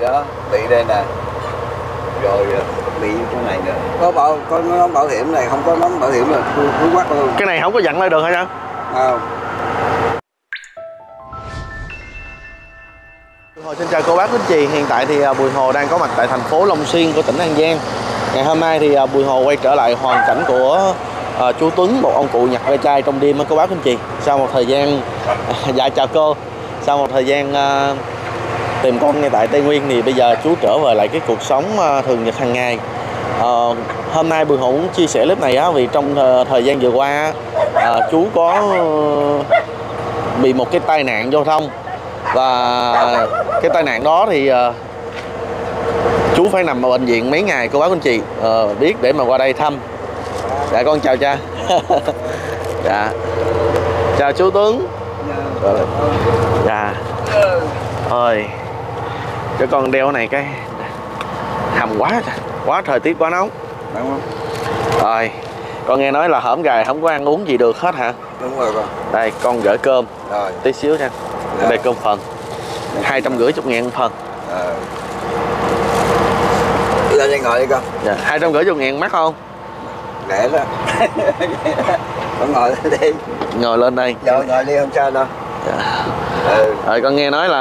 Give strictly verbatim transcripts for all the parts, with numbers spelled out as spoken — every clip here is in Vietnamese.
đó, bị đây nè, rồi bị cái này nữa. Có bảo có nón bảo hiểm này, không có nón bảo hiểm là cứ quát luôn. Cái này không có dặn lại được hả anh? Không. Hồi xin chào cô bác quý anh chị, hiện tại thì Bùi Hồ đang có mặt tại thành phố Long Xuyên của tỉnh An Giang. Ngày hôm nay thì Bùi Hồ quay trở lại hoàn cảnh của uh, chú Tuấn, một ông cụ nhặt ve chai trong đêm á cô bác quý anh chị. Sau một thời gian uh, dạ chào cô, sau một thời gian uh, tìm con ngay tại Tây Nguyên thì bây giờ chú trở về lại cái cuộc sống uh, thường nhật hàng ngày. Uh, hôm nay Bùi Hồ muốn chia sẻ clip này á, vì trong uh, thời gian vừa qua uh, chú có uh, bị một cái tai nạn giao thông. Và cái tai nạn đó thì uh, chú phải nằm ở bệnh viện mấy ngày cô bác anh chị uh, biết để mà qua đây thăm. Dạ con chào cha. Dạ chào chú Tuấn. Dạ ơi cho con đeo cái này cái hầm quá quá thời tiết quá nóng. Rồi con nghe nói là hổm gài không có ăn uống gì được hết hả? Đúng rồi con. Đây con gửi cơm rồi tí xíu nha. Dạ. Đây cơm phần hai trăm rưỡi chục ngàn phần. Ờ. Đi lên đây ngồi đi con. Dạ hai trăm rưỡi chục ngàn mắc không? Rẻ đó. Con ngồi lên đi. Ngồi lên đây. Rồi ngồi đi không sao đâu. Dạ. Ừ. Rồi con nghe nói là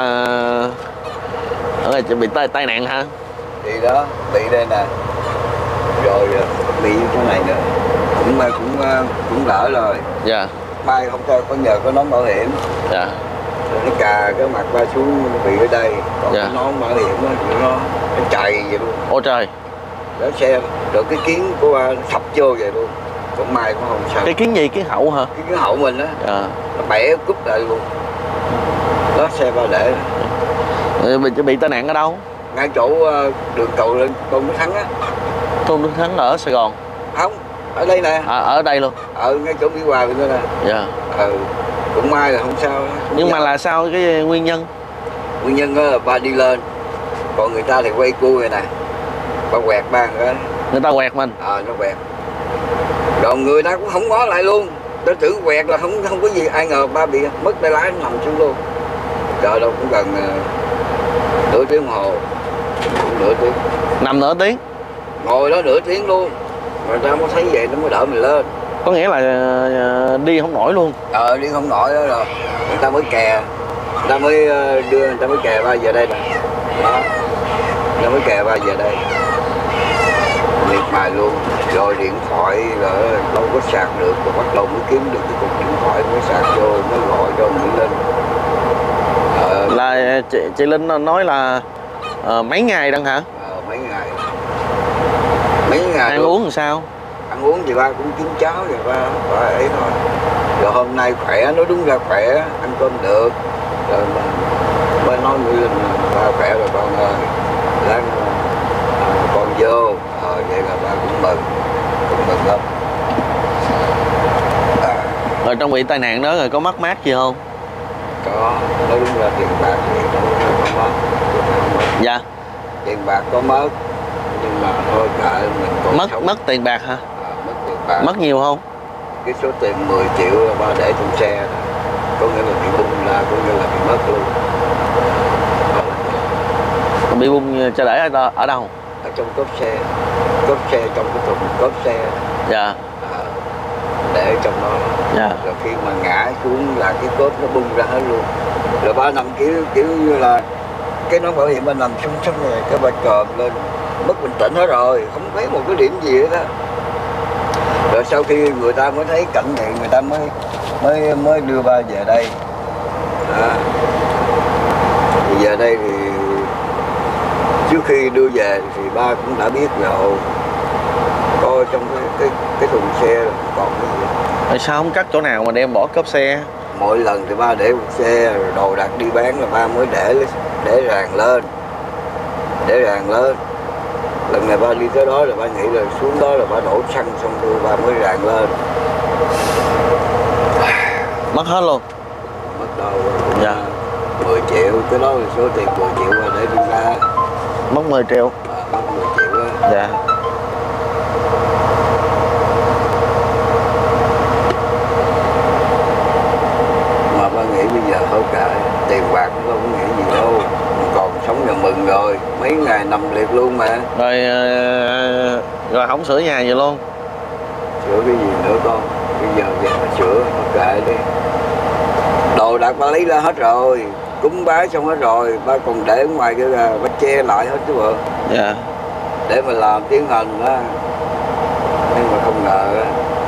ở đây bị tai tai nạn hả? Thì đó bị đây nè, rồi bị cái này nữa, cũng cũng cũng lỡ rồi. Dạ. Mai không cho có nhờ có nón bảo hiểm. Dạ. Rồi nó cà cái mặt ba xuống bị ở đây, còn dạ. Cái nón bảo hiểm đó, nó nó chạy vậy luôn. Ôi trời. Đó xe rồi cái kiến của ba nó sập vô vậy luôn. Còn mai cũng không sao. Cái kiến gì? Kiến hậu hả? Cái kiến hậu mình á. Dạ. Nó bẻ cúp lại luôn. Đó xe ba để. Ừ, bị bị tai nạn ở đâu? Ngay chỗ đường cầu lên Tôn Đức Thắng á. Tôn Đức Thắng ở Sài Gòn. Không, ở đây nè. À, ở đây luôn. Ở ngay chỗ Mỹ Hòa bên đó nè. Dạ. Ừ, cũng may là không sao. Không nhưng sao. Mà là sao cái nguyên nhân? Nguyên nhân đó là ba đi lên, còn người ta thì quay cua này nè, ba quẹt ba cái. Người ta quẹt mình. Ờ, à, nó quẹt. Rồi người ta cũng không ngó lại luôn, tôi tưởng quẹt là không không có gì, ai ngờ ba bị mất tay lái nằm xuống luôn. Trời đâu cũng gần uh, nửa tiếng đồng hồ, nửa tiếng. Nằm nửa tiếng. Ngồi đó nửa tiếng luôn, người ta mới thấy vậy nó mới đỡ mình lên. Có nghĩa là uh, đi không nổi luôn. Ờ, đi không nổi đó rồi, người ta mới kè, người ta mới uh, đưa, người ta mới kè ba giờ đây nè. Đó, người ta mới kè ba giờ đây. Miệt mài luôn, rồi điện thoại rồi đâu có sạc được, rồi bắt đầu mới kiếm được cái cục điện thoại mới sạc vô, mới gọi cho Mỹ Linh. Ờ, là chị, chị Linh nói là uh, mấy ngày đăng hả? Ờ, mấy ngày. Mấy ngày ăn luôn. Uống làm sao? Ăn uống thì ba cũng kiếm cháo rồi ba, ba ấy thôi. Rồi hôm nay khỏe, nói đúng ra khỏe, ăn cơm được. Rồi ba nói Mỹ Linh ba khỏe rồi con ơi, lát con vô. Ờ, vậy là ba cũng mừng, cũng mừng lắm. À. Rồi trong bị tai nạn đó rồi có mất mát gì không? Có, nói đúng ra tiền bạc thì không mất. Dạ. Tiền bạc có mất, nhưng mà thôi kệ mình còn mất sống. Mất tiền bạc hả? À, mất tiền bạc. Mất nhiều không? Cái số tiền mười triệu là ba để trong xe, có nghĩa là bị bung ra, có nghĩa là bị mất luôn. Còn bị bung cho để ở, ở đâu? Ở trong cốp xe, cốp xe trong cái thùng cốp xe. Dạ. À, để trong đó. Dạ. Rồi khi mà ngã xuống là cái cốp nó bung ra hết luôn. Rồi ba nằm kiểu kiểu như là cái nón bảo hiểm ba nằm xuống xuống rồi cái ba còm lên, mất bình tĩnh hết rồi, không thấy một cái điểm gì hết á. Rồi sau khi người ta mới thấy cảnh này, người ta mới mới mới đưa ba về đây. Đó. Thì về đây thì trước khi đưa về thì ba cũng đã biết rồi, coi trong cái cái cái thùng xe còn cái gì. Tại sao không cắt chỗ nào mà đem bỏ cốp xe? Mỗi lần thì ba để một xe rồi đồ đạc đi bán là ba mới để để ràng lên, để ràng lên. Lần này ba đi tới đó là ba nghĩ là xuống đó là ba đổ xăng xong rồi ba mới ràng lên. Mất hết luôn. Mất đâu. Dạ. mười triệu, cái đó là số tiền mười triệu ba để đi ra. Mất mười triệu. À, mất mười triệu á. Dạ. Mà ba nghĩ bây giờ thôi cả, tiền bạc cũng không có nghĩa gì đâu, còn sống dần mừng rồi, mấy ngày nằm liệt luôn mà. Rồi rồi không sửa nhà gì luôn? Sửa cái gì nữa con, bây giờ về mà sửa kệ đi. Đồ đạc ba lấy ra hết rồi, cúng bái xong hết rồi, ba còn để ở ngoài kia là ba che lại hết chứ bộ. Dạ. Để mà làm tiến hành đó, nhưng mà không ngờ đó.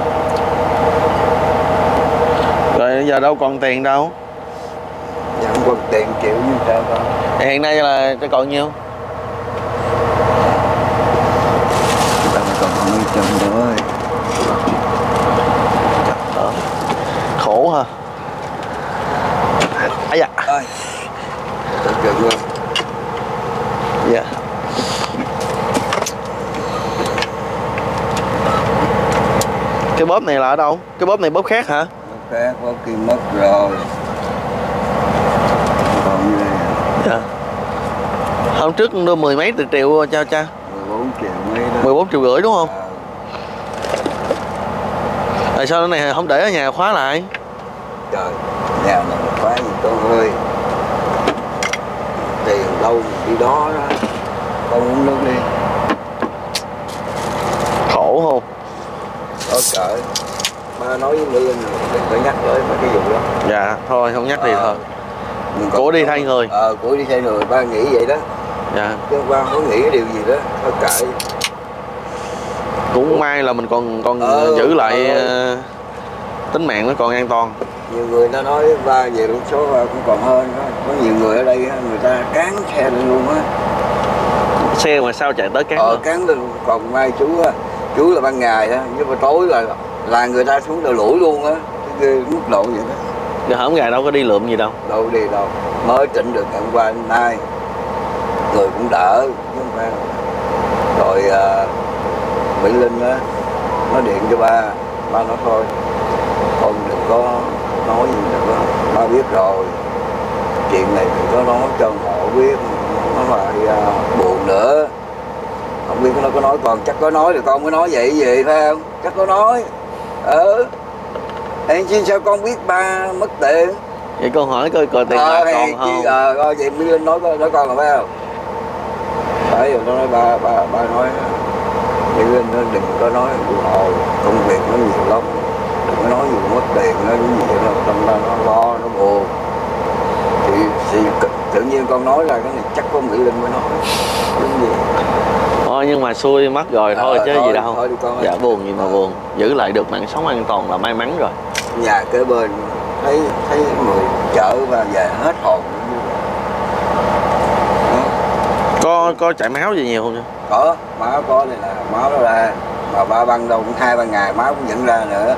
Rồi giờ đâu còn tiền đâu? Dạ không còn tiền chịu như sao con. Hiện nay là cho còn nhiêu? Ba còn hai trăm nữa. Đó. Khổ ha. Ây da. Ơi. Được luôn. Dạ. Cái bóp này là ở đâu? Cái bóp này bóp khác hả? Bóp khác, bóp kia mất rồi. Còn như này. Dạ. Hôm trước đưa mười mấy triệu cho cha. mười bốn triệu mấy đó. mười bốn triệu rưỡi đúng không? À. Tại sao cái này không để ở nhà khóa lại? Trời, nhà này khóa gì con ơi. Tiền đâu đi đó đó. Con uống nước đi. Khổ không? Thôi kệ. Ba nói với Mỹ Linh rồi, đừng có nhắc tới mấy cái vụ đó. Dạ, thôi không nhắc thì À. thôi. Mình Cổ đi thay người. Ờ, cổ đi thay người, ba nghĩ vậy đó. Dạ. Chứ ba không có nghĩ cái điều gì đó, thôi kệ. Cũng may là mình còn còn Ờ, giữ lại ờ. uh, tính mạng nó còn an toàn. Nhiều người ta nói ba về lúc số ba cũng còn hơn đó. Có nhiều người ở đây người ta cán xe lên luôn á. Xe mà sao chạy tới cán? Ờ, cán lên. Còn mai chú á, chú là ban ngày á, nhưng mà tối là là người ta xuống đào lũi luôn á. Cái mức độ vậy đó. Giờ hổng gà đâu có đi lượm gì đâu. Đâu đi đâu. Mới chỉnh được ngày hôm qua hôm nay. Người cũng đỡ chứ không phải. Rồi uh, Mỹ Linh á, nó điện cho ba, ba nói thôi, con đừng có nói gì nữa, ba biết rồi, chuyện này đừng có nói cho họ biết, nó lại uh, buồn nữa. Không biết nó có nói, còn chắc có nói thì con mới nói vậy gì phải không? Chắc có nói. Ừ. Em chi sao con biết ba mất tiền? Vậy con hỏi coi coi tiền Ờ, là còn không? Ờ, coi vậy Mỹ Linh nói nói con là phải không? Phải rồi, nó nói ba ba ba nói Mỹ Linh nó đừng có nói ồ, công việc nó nhiều lắm, đừng có nói gì mất tiền nó cái gì đó, tâm ra nó lo nó buồn. Thì, thì tự nhiên con nói là cái này chắc có Mỹ Linh mới nói. Đúng gì? Thôi nhưng mà xui mất rồi thôi Ờ, chứ thôi, gì đâu. thôi đi con ơi. Dạ buồn gì mà Ờ. buồn. Giữ lại được mạng sống an toàn là may mắn rồi. Nhà kế bên thấy thấy người chở và về hết hồn. Có có chảy máu gì nhiều không nha? Có, máu có đây là máu nó ra. Mà ba băng đâu cũng hai ba ngày máu cũng vẫn ra nữa.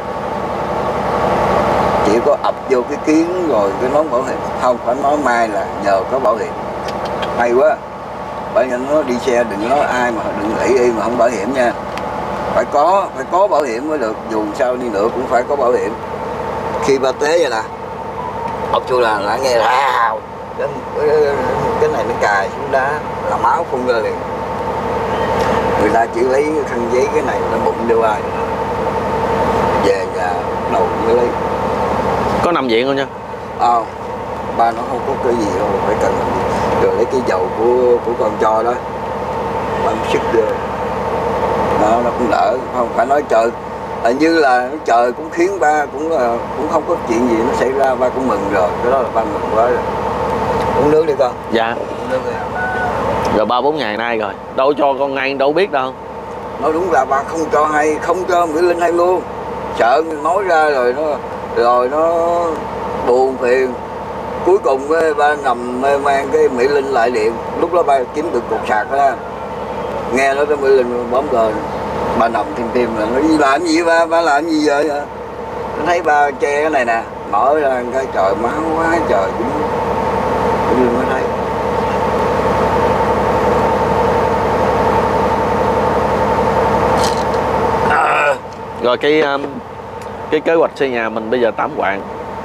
Chỉ có ập vô cái kiến rồi cái nón bảo hiểm. Không phải nói mai là nhờ có bảo hiểm. Hay quá. Bởi vì nó đi xe đừng nói ai mà đừng ỷ y mà không bảo hiểm nha. Phải có, phải có bảo hiểm mới được. Dù sao đi nữa cũng phải có bảo hiểm. Khi ba té vậy nè, ập vô là lại nghe rào. Cái, cái này nó cài xuống đá là máu phun ra liền. Người ta chỉ lấy khăn giấy cái này nó bụng đưa ai về nhà đầu mới lấy. Có nằm viện không nha? Ờ, ba nó không có cái gì đâu phải cần làm gì. Rồi lấy cái dầu của của con cho đó, ba sức vô đó, nó cũng đỡ. Không phải nói trời hình như là trời cũng khiến ba cũng là cũng không có chuyện gì nó xảy ra, ba cũng mừng rồi. Cái đó là ba mừng quá rồi. Uống nước đi con. Dạ. Uống nước đi. Rồi ba bốn ngày nay rồi, đâu cho con ngay đâu biết đâu. Nói đúng là ba không cho hay, không cho Mỹ Linh hay luôn. Sợ nói ra rồi nó rồi nó buồn phiền. Cuối cùng cái ba nằm mê man cái Mỹ Linh lại điện. Lúc đó ba kiếm được cục sạc đó. Nghe nói cái Mỹ Linh bấm cờ. Ba nằm tim tim là nó đi làm gì ba, ba làm gì vậy? Nó thấy ba che cái này nè, mở ra cái trời máu quá trời cũng Mỹ Linh mới thấy. Rồi cái um, cái kế hoạch xây nhà mình bây giờ tạm hoãn.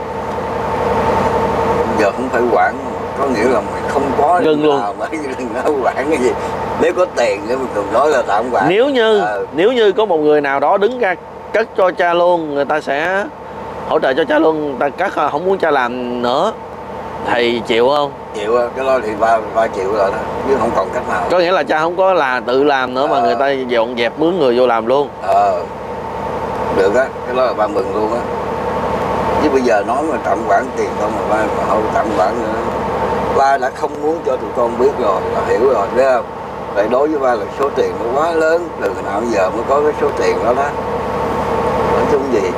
Giờ không phải quản, có nghĩa là mình không có ngưng luôn mà đừng nói quản cái gì. Nếu có tiền thì mình thường nói là tạm quản. Nếu như ờ. nếu như có một người nào đó đứng ra cất cho cha luôn, người ta sẽ hỗ trợ cho cha luôn, người ta cất không muốn cha làm nữa Thầy chịu không? Chịu cái đó thì ba ba chịu rồi đó, chứ không còn cách nào. Có nghĩa là cha không có là tự làm nữa mà ờ. người ta dọn dẹp mướn người vô làm luôn. Ờ được á, cái đó là ba mừng luôn á. Chứ bây giờ nói mà tạm quản tiền không mà ba mà không tạm quản nữa, ba đã không muốn cho tụi con biết rồi, là hiểu rồi, biết không? Tại đối với ba là số tiền nó quá lớn, từ hồi nào giờ mới có cái số tiền đó đó. Nói chung gì,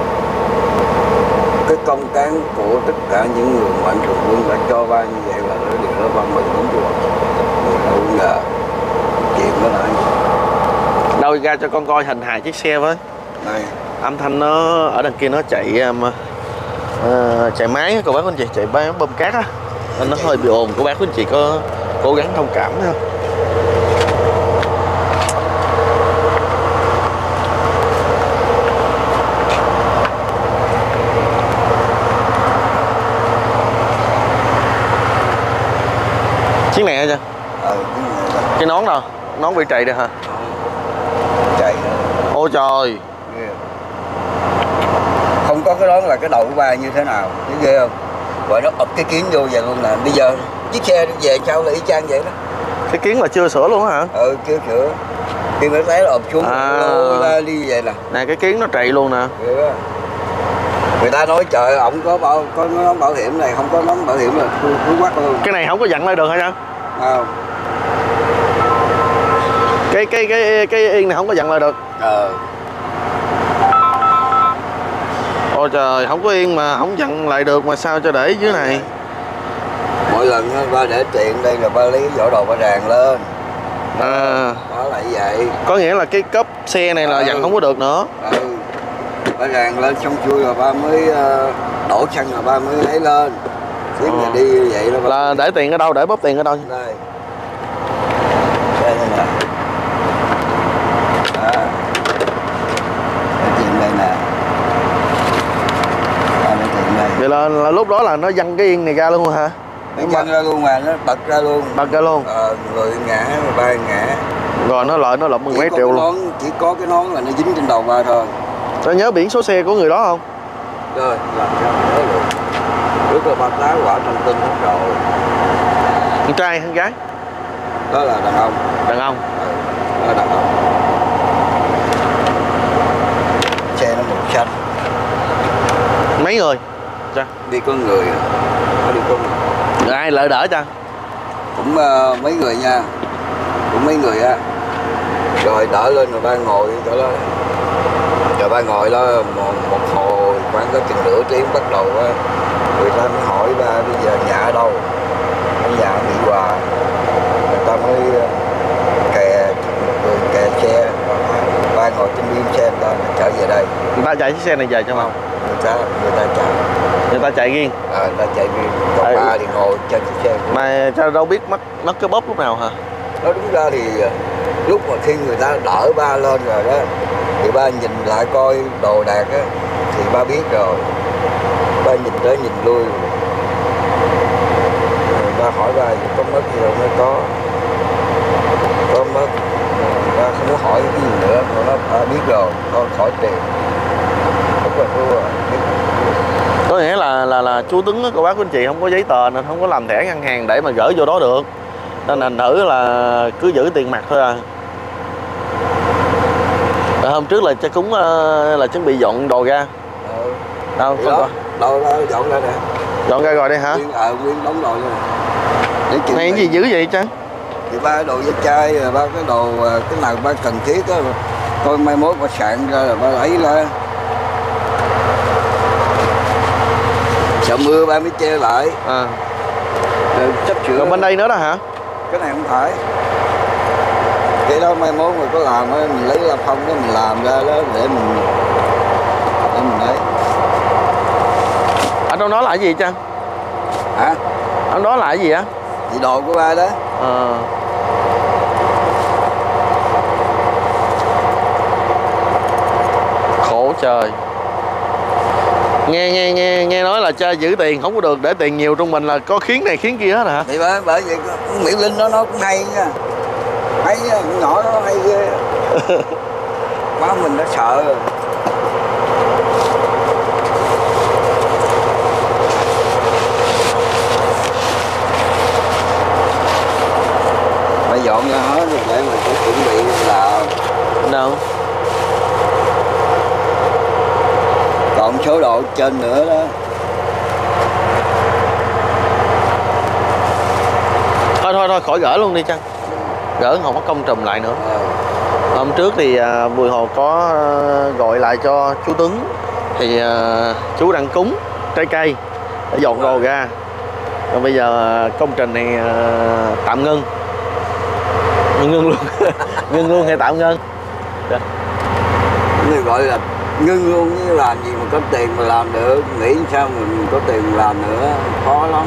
cái công cán của tất cả những người mạnh thường quân đã cho ba như vậy là nó điều đó ba mừng lắm rồi. Người đâu ngờ chuyện đó là Đâu ra cho con coi hình hài chiếc xe với. này. Âm thanh nó ở đằng kia nó chạy um, uh, chạy máy á cô bác anh chị, chạy bán bơm cát á nên nó hơi bị ồn. Cô bác anh chị có cố gắng thông cảm ha. Chiếc này hả cha? Ờ, cái nón đâu? Nón bị trầy rồi hả? chạy Ôi trời. không có cái đó là cái đầu của ba như thế nào, thấy ghê không? Gọi nó ập cái kiến vô vậy luôn nè. Bây giờ chiếc xe về sao là y chang vậy đó. Cái kiến là chưa sửa luôn hả? Ừ, chưa sửa. Khi mà thấy nó ập xuống à. nó đi vậy nè. Nè cái kiến nó trầy luôn nè. Người ta nói trời ổng có bảo có nón bảo hiểm này, không có nón bảo hiểm là thú quắc luôn. Cái này không có dặn lại được hả cha? Không. Cái cái cái cái yên này không có dặn lại được. Ờ. Ôi trời, không có yên mà không dặn lại được mà sao cho để dưới này. Mỗi lần ba để tiền đây là ba lấy vỏ đồ ba ràng lên. À. Đó là vậy. Có nghĩa là cái cấp xe này là ừ. dặn không có được nữa. Ừ. Ba ràng lên xong xuôi rồi ba mới uh, đổ xăng rồi ba mới lấy lên. Tiếp ờ. là đi như vậy đó. Là để tiền ở đâu, để bóp tiền ở đâu? Đây. Đây nè. Đó. Để tiền đây nè. Đó, để tiền đây. Vậy là, là lúc đó là nó văng cái yên này ra luôn hả? Nó văng ra luôn mà, nó bật ra luôn. Bật ra luôn. Ờ, người ngã, ba ngã. Rồi nó lợi nó lụm mười mấy triệu luôn. Nón, chỉ có cái nón là nó dính trên đầu ba thôi. Có nhớ biển số xe của người đó không? Rồi, làm sao nhớ được. Lúc là ba tá quả thông tin hết rồi. Con trai hay con gái? Đó là đàn ông. Đàn ông. Ừ, đó là đàn ông. Xe nó màu xanh. Mấy người? Cha. Đi có người. Nó đi có người. Rồi ai lợi đỡ cha? Cũng uh, mấy người nha. Cũng mấy người á. Rồi đỡ lên rồi ba ngồi chỗ đó. Rồi ba ngồi đó một, một hồi khoảng có chừng nửa tiếng bắt đầu á. Người ta mới hỏi ba bây giờ nhà ở đâu? Ở nhà Mỹ Hòa. Người ta mới kè một người kè xe. Ba ngồi trên biên xe người ta trở về đây. Người ta chạy chiếc xe này về cho không? Người ta người ta chạy. Người ta chạy riêng. À, người ta chạy riêng. Còn à, ba thì ngồi trên chiếc xe. Mà cha đâu biết mất mất cái bóp lúc nào hả? Nói đúng ra thì lúc mà khi người ta đỡ ba lên rồi đó thì ba nhìn lại coi đồ đạc á thì ba biết rồi. Ba nhìn tới nhìn lui rồi ba hỏi ba có mất gì đâu, nó có có mất. Ba không có hỏi cái gì nữa, nó ba biết rồi, con khỏi tiền không có thua. Có nghĩa là là là chú Tuấn á, cô bác của anh chị không có giấy tờ nên không có làm thẻ ngân hàng để mà gửi vô đó được, nên thành thử là cứ giữ tiền mặt thôi à. Rồi hôm trước là cha cúng là chuẩn bị dọn đồ ra. Ừ. Đâu không có. Đâu đó dọn ra nè. Dọn ra rồi đây hả? Nguyên ờ nguyên đóng đồ nè. Để này cái gì dữ vậy cha? Thì ba đồ da chai, ba cái đồ cái nào ba cần thiết á, coi mai mốt ba sạn ra là ba lấy ra. Sợ mưa ba mới che lại. À. Rồi chấp sửa. Còn bên đây nữa đó hả? Cái này không phải. Cái đó mai mốt mà có làm á, mình lấy la phong đó mình làm ra đó để mình để mình lấy. Ở trong đó là cái gì cha? Hả? Ở đó là cái gì á? Thì đồ của ba đó. Ờ. Khổ trời. Nghe nghe nghe nghe nói là cha giữ tiền không có được, để tiền nhiều trong mình là có khiến này khiến kia hết hả? Thì bởi bởi vậy Mỹ Linh nó nó cũng hay nha. Hay nha, con nhỏ nó hay ghê. Má mình nó sợ rồi. dọn ra hết rồi để mình sẽ chuẩn bị làm. Đâu? Còn số độ trên nữa đó. Thôi thôi thôi khỏi gỡ luôn đi Trăng. Gỡ không có công trùm lại nữa. À. Hôm trước thì à, Bùi Hồ có à, gọi lại cho chú Tuấn. Thì à, chú đang cúng trái cây để dọn đồ ra. Rồi bây giờ à, công trình này à, tạm ngưng. Ngưng luôn. Ngưng luôn hay tạm ngưng? Người gọi là ngưng luôn, chứ làm gì mà có tiền mà làm được. Nghĩ sao mình có tiền mà làm nữa, khó lắm.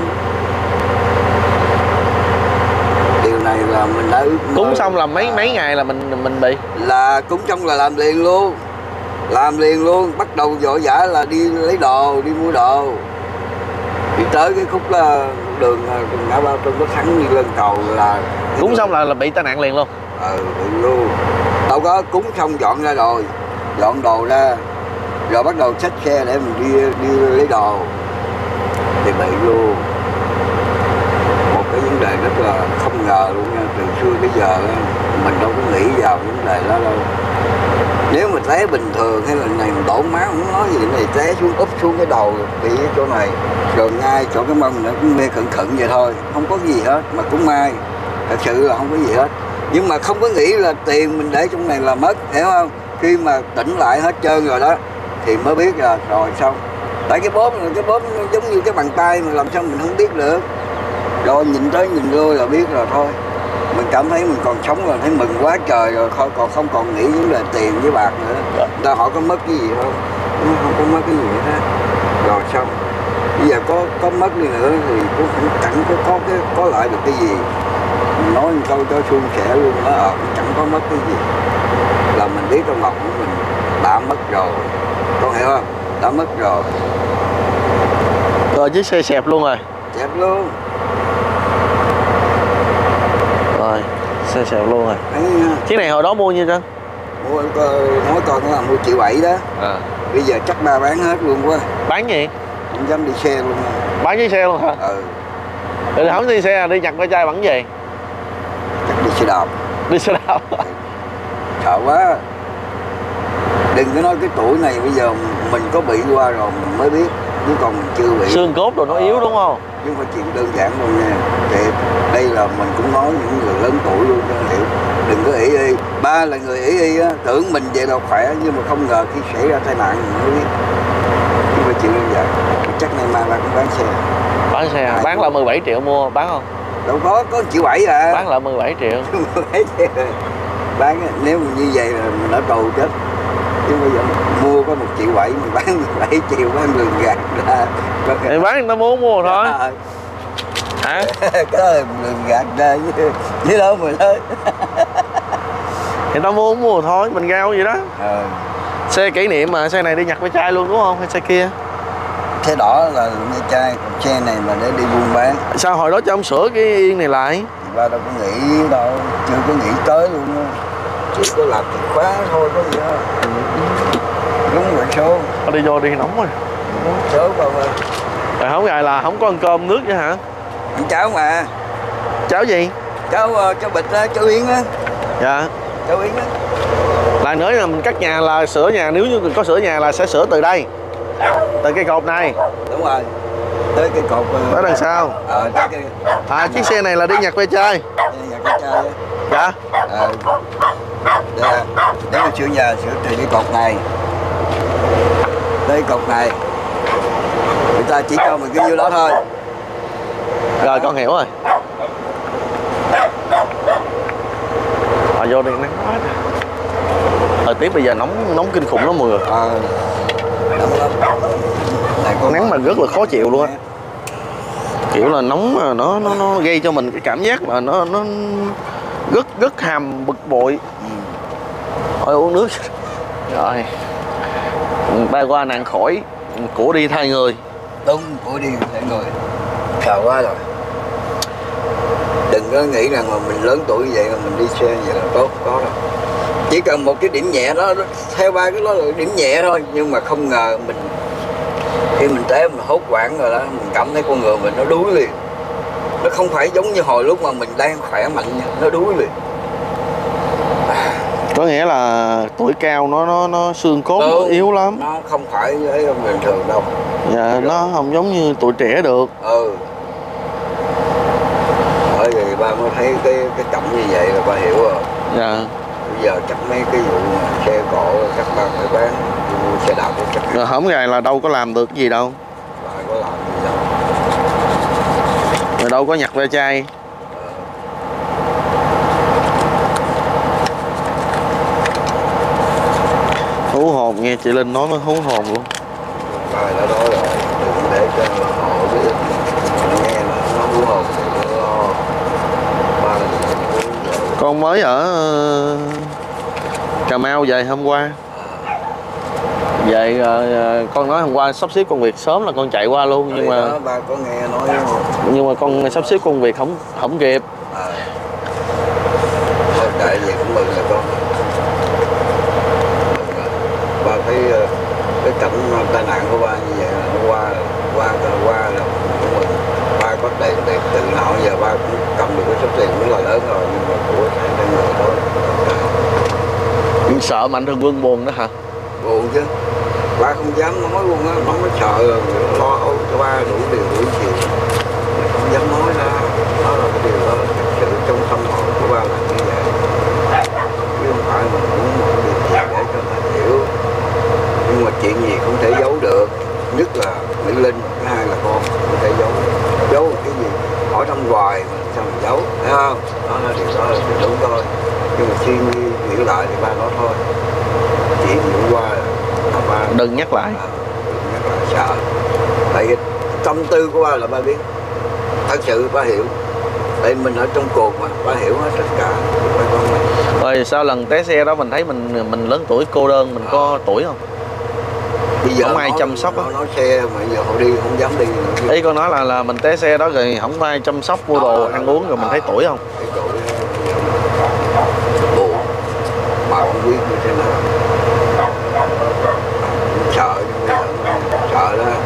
Điều này là mình đã ước mơ. Cúng xong là mấy mấy ngày là mình mình bị là cúng xong là làm liền luôn, làm liền luôn, bắt đầu vội vã là đi lấy đồ, đi mua đồ, đi tới cái khúc là đường ngã ba Tôn Đức Thắng đi lên cầu là cúng xong là là bị tai nạn liền luôn. Ừ, bị luôn. Đâu có cúng xong dọn ra rồi, dọn đồ ra, rồi bắt đầu xách xe để mình đi đi lấy đồ thì bị luôn. Một cái vấn đề rất là không ngờ luôn nha, từ xưa tới giờ mình đâu có nghĩ vào vấn đề đó đâu. Nếu mà té bình thường hay là này đổ máu không nói gì, này té xuống úp xuống cái đầu bị cái chỗ này, rồi ngay chỗ cái mông nữa cũng mê khẩn khẩn vậy thôi, không có gì hết, mà cũng may thật sự là không có gì hết. Nhưng mà không có nghĩ là tiền mình để trong này là mất, hiểu không? Khi mà tỉnh lại hết trơn rồi đó thì mới biết là rồi xong. Tại cái bóp cái bóp nó giống như cái bàn tay mà làm sao mình không biết được. Rồi nhìn tới nhìn lui là biết rồi thôi. Mình cảm thấy mình còn sống là thấy mừng quá trời rồi, thôi còn không còn nghĩ vấn đề tiền với bạc nữa. Người ta hỏi có mất cái gì không? Không có mất cái gì hết á. Rồi xong. Bây giờ có có mất đi nữa thì cũng không chẳng có có cái có lại được cái gì. Mình nói một câu cho suôn sẻ luôn đó, ờ, cũng chẳng có mất cái gì. Là mình biết trong lòng của mình đã mất rồi. Con hiểu không? Đã mất rồi. Rồi chiếc xe xẹp luôn rồi. Xẹp luôn. Rồi, xe xẹp luôn rồi. Đấy, chiếc này hồi đó mua nhiêu Trân? Mua, nói con là mua triệu bảy đó. À. Bây giờ chắc ba bán hết luôn quá. Bán gì? Không dám đi xe luôn. Bán chiếc xe luôn hả? Ừ. Rồi không đi xe, đi nhặt ve chai bằng gì? Chắc đi xe đạp. Đi xe đạp. Sợ quá. Đừng có nói cái tuổi này bây giờ mình có bị qua rồi mình mới biết, chứ còn mình chưa bị. Xương cốt rồi nó yếu đúng không? Chứ không phải chuyện đơn giản đâu nha. Thì đây là mình cũng nói những người lớn tuổi luôn cho hiểu. Đừng có ỷ y. Ba là người ỷ y á, tưởng mình vậy là khỏe nhưng mà không ngờ khi xảy ra tai nạn mình mới biết. Chứ không phải chuyện đơn giản. Chắc nay mai ba cũng bán xe. Bán xe, à? Bán là mười bảy triệu mua, bán không? Đâu có, có triệu bảy à. Bán là mười bảy triệu. Bán nếu mà như vậy là mình đã tù chết. Chứ bây giờ mua có một triệu bảy mình bán mười bảy triệu bán lường gạt ra. Thì bán người ta muốn mua thôi. À. Hả? Cái đó là lường gạt ra chứ, chứ đâu mà thôi. Người ta mua không mua thôi, mình rao vậy đó. À. Xe kỷ niệm mà, xe này đi nhặt ve chai luôn đúng không? Hay xe kia? Xe đỏ là ve chai, còn xe này mà để đi buôn bán. Sao hồi đó cho ông sửa cái yên này lại? Thì ba đâu có nghĩ đâu, chưa có nghĩ tới luôn á. Chỉ có làm chìa khóa thôi có gì đó. Đúng rồi số. Ở đi vô đi nóng rồi. Đúng số con ơi. Rồi không gài là không có ăn cơm nước nữa hả? Ăn cháo mà. Cháo gì? Cháo uh, cháo bịch á, cháo yến á. Dạ. Cháo yến á. Lại nữa là mình cắt nhà là sửa nhà, nếu như có sửa nhà là sẽ sửa từ đây. Từ cái cột này. Đúng rồi. Tới cái cột Tới đằng sau. Ờ, tới cái... À, chiếc xe này là đi nhặt ve chai. Đi nhặt ve chai á. Dạ. Ờ. Để, để mà sửa nhà sửa từ cái cột này tới cột này, người ta chỉ cho mình cái nhiêu đó thôi. Rồi con hiểu rồi. À, vô đi nắng quá. Thời tiết bây giờ nóng nóng kinh khủng lắm mọi người. Ờ. Nóng lắm. Này, nắng mà rất là khó chịu luôn á. Kiểu là nóng mà nó nó nó gây cho mình cái cảm giác mà nó nó rất rất hàm bực bội. Ừ. Thôi uống nước. Rồi. Ba qua nạn khỏi, của đi thay người. Đúng, của đi thay người. Sợ quá rồi. Đừng có nghĩ rằng mà mình lớn tuổi vậy mà mình đi xe vậy là tốt, có đâu. Chỉ cần một cái điểm nhẹ đó, theo ba cái đó là điểm nhẹ thôi, nhưng mà không ngờ mình khi mình té mình hốt hoảng rồi đó, mình cảm thấy con người mình nó đuối liền. Nó không phải giống như hồi lúc mà mình đang khỏe mạnh nha, nó đuối liền. Có nghĩa là tuổi cao nó nó nó xương cốt ừ, nó yếu lắm. Nó không phải với bình thường đâu. Dạ, nó không giống như tuổi trẻ được. Ừ. Bởi vì ba mới thấy cái cái chậm như vậy là ba hiểu rồi. Dạ. Bây giờ chắc mấy cái vụ mà xe cộ chắc ba phải bán xe đạp chắc. Rồi hổng gài là đâu có làm được cái gì đâu. Ba có làm gì đâu. Rồi đâu có nhặt ve chai. Hú hồn, nghe chị Linh nói mới hú hồn luôn. Ba đã nói rồi, đừng để cho họ biết nghe là nó hú hồn thì nó lo. Ba con mới ở Cà Mau về hôm qua. Vậy con nói hôm qua sắp xếp công việc sớm là con chạy qua luôn nhưng mà đó, ba có nghe nói nhưng mà con sắp xếp công việc không không kịp. À. Thôi chạy về cũng mừng rồi con. Ba thấy cái cảnh tai nạn của ba như vậy là nó qua qua qua là cũng mừng. Ba có tiền tiền từ nào giờ ba cũng cầm được cái số tiền cũng là lớn rồi nhưng mà của hai người thôi. Sợ Mạnh Thường Quân buồn đó hả? Buồn chứ. Ba không dám nói luôn á, nó mới sợ lo âu cho ba đủ điều đủ chuyện. Không dám nói ra, đó là cái điều đó, thật sự trong tâm hồn của ba là như vậy. Chứ không phải mình muốn một điều gì để cho ta hiểu. Nhưng mà chuyện gì không thể giấu được, nhất là Mỹ Linh, cái hai là con không thể giấu. Giấu cái gì? Hỏi thăm hoài mà sao mình giấu, thấy không? Đó là điều đó là điều đúng thôi. Nhưng mà suy nghĩ, nghĩ lại thì ba nói thôi. Chuyện gì hôm qua là ba đừng nhắc lại. À, đừng nhắc lại sợ. Tại vì tâm tư của ba là ba biết. Thật sự ba hiểu. Tại mình ở trong cuộc mà ba hiểu hết tất cả. Rồi sau lần té xe đó mình thấy mình mình lớn tuổi cô đơn, mình à. có tuổi không? Bây giờ không ai nói, chăm sóc á. Nói xe mà giờ họ đi không dám đi nữa. Ý con nói là là mình té xe đó rồi không ai chăm sóc mua đồ à, ăn uống rồi à, mình thấy tuổi không? Cái tuổi buồn mà không biết như thế nào. Sợ sợ đó.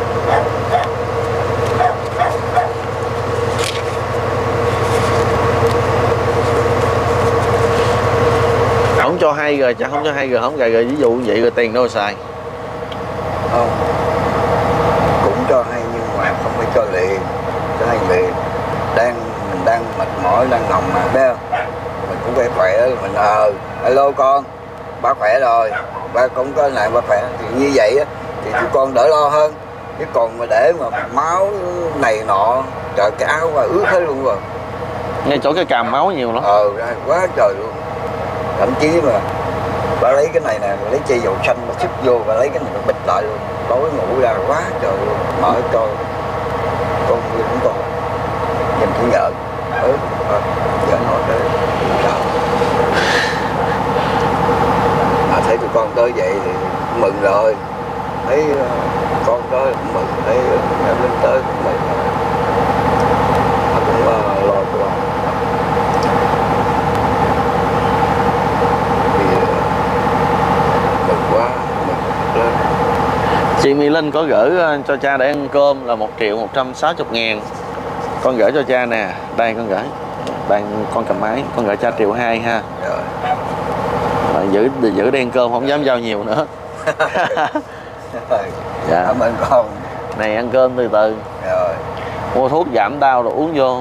Không cho hay rồi, chẳng không cho hay rồi, không gài rồi ví dụ vậy rồi tiền đâu xài. Không, cũng cho hay nhưng mà không phải cho liền, cho hay liền. Đang mình đang mệt mỏi, đang nằm mà biết không? Mình cũng phải khỏe, mình ờ, hello con, ba khỏe rồi, ba cũng có này ba khỏe, thì như vậy á, thì tụi con đỡ lo hơn. Chứ còn mà để mà máu này nọ, trời cái áo ba ướt hết luôn rồi. Ngay chỗ cái càm máu nhiều lắm. Ờ, ra quá trời luôn. Thậm chí mà bà lấy cái này nè, lấy chai dầu xanh mà xức vô và lấy cái này mà bịt lại luôn, tối ngủ ra quá trời luôn. Mở cho con kia cũng còn nhìn thấy nhợn. Ừ, à, giờ nói tới sợ. À, thấy tụi con tới vậy thì mừng rồi. Thấy uh, con tới cũng mừng, thấy em uh, lên tới cũng mừng rồi. À, cũng uh, lo cho con. Chị Mỹ Linh có gửi cho cha để ăn cơm là một triệu một trăm sáu mươi ngàn. Con gửi cho cha nè. Đây con gửi. Đang con cầm máy. Con gửi cha triệu hai ha. Rồi, giữ giữ đi ăn cơm không dám giao nhiều nữa. Dạ. Cảm ơn con. Này ăn cơm từ từ. Rồi. Mua thuốc giảm đau rồi uống vô. Rồi.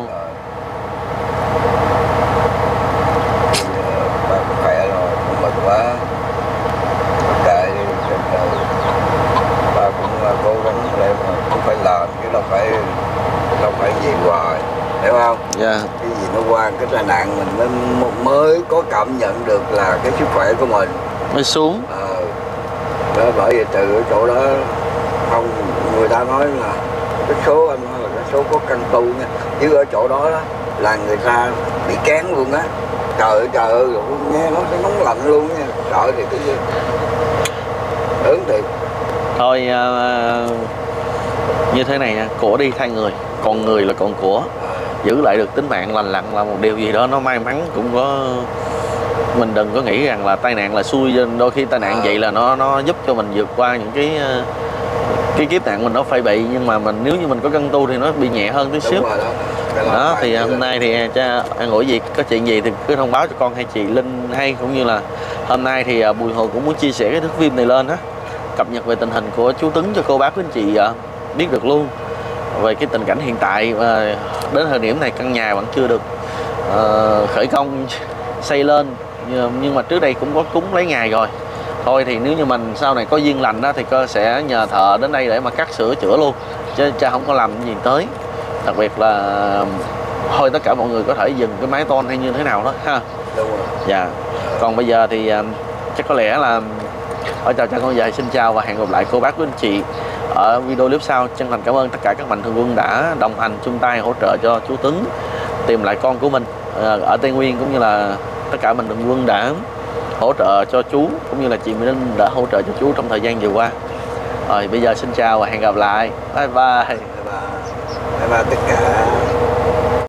Ba khỏe rồi, mừng quá. Kệ đi, ba cũng cố gắng để mà cũng phải làm chứ đâu phải đâu phải gì hoài, hiểu không? Dạ. Yeah. Cái gì nó qua cái tai nạn mình mới mới có cảm nhận được là cái sức khỏe của mình mới xuống. Ờ. Đó, bởi vì từ ở chỗ đó không, người ta nói là cái số anh nói là cái số có căn tu nha, chứ ở chỗ đó đó là người ta bị kén luôn á. Trời ơi trời ơi, nghe nó cái nóng lạnh luôn nha, sợ thì cái gì lớn thiệt. Thôi uh, như thế này nha, của đi thay người, còn người là còn của. Giữ lại được tính mạng lành lặn là một điều gì đó nó may mắn cũng có. Mình đừng có nghĩ rằng là tai nạn là xui, đôi khi tai nạn à. vậy là nó nó giúp cho mình vượt qua những cái cái kiếp nạn mình nó phải bị, nhưng mà mình nếu như mình có cân tu thì nó bị nhẹ hơn tí xíu. Đó thì hôm nay thì cha an ủi gì, có chuyện gì thì cứ thông báo cho con hay chị Linh hay, cũng như là hôm nay thì Bùi Hồ cũng muốn chia sẻ cái thước phim này lên á, cập nhật về tình hình của chú Tuấn cho cô bác quý anh chị biết được luôn về cái tình cảnh hiện tại. Và đến thời điểm này căn nhà vẫn chưa được uh, khởi công xây lên, nhưng mà trước đây cũng có cúng lấy ngày rồi. Thôi thì nếu như mình sau này có duyên lành đó thì cơ sẽ nhờ thợ đến đây để mà cắt sửa chữa luôn, chứ cha không có làm gì tới. Đặc biệt là thôi tất cả mọi người có thể dừng cái mái tôn hay như thế nào đó ha. Đúng rồi. Dạ. Còn bây giờ thì chắc có lẽ là ở chào cha con về xin chào và hẹn gặp lại cô bác quý anh chị ở video clip sau. Chân thành cảm ơn tất cả các mạnh thường quân đã đồng hành chung tay hỗ trợ cho chú Tuấn tìm lại con của mình ở Tây Nguyên, cũng như là tất cả mạnh thường quân đã hỗ trợ cho chú, cũng như là chị Mỹ Linh đã hỗ trợ cho chú trong thời gian vừa qua. Rồi bây giờ xin chào và hẹn gặp lại. Bye bye. Bye bye, bye bye tất cả.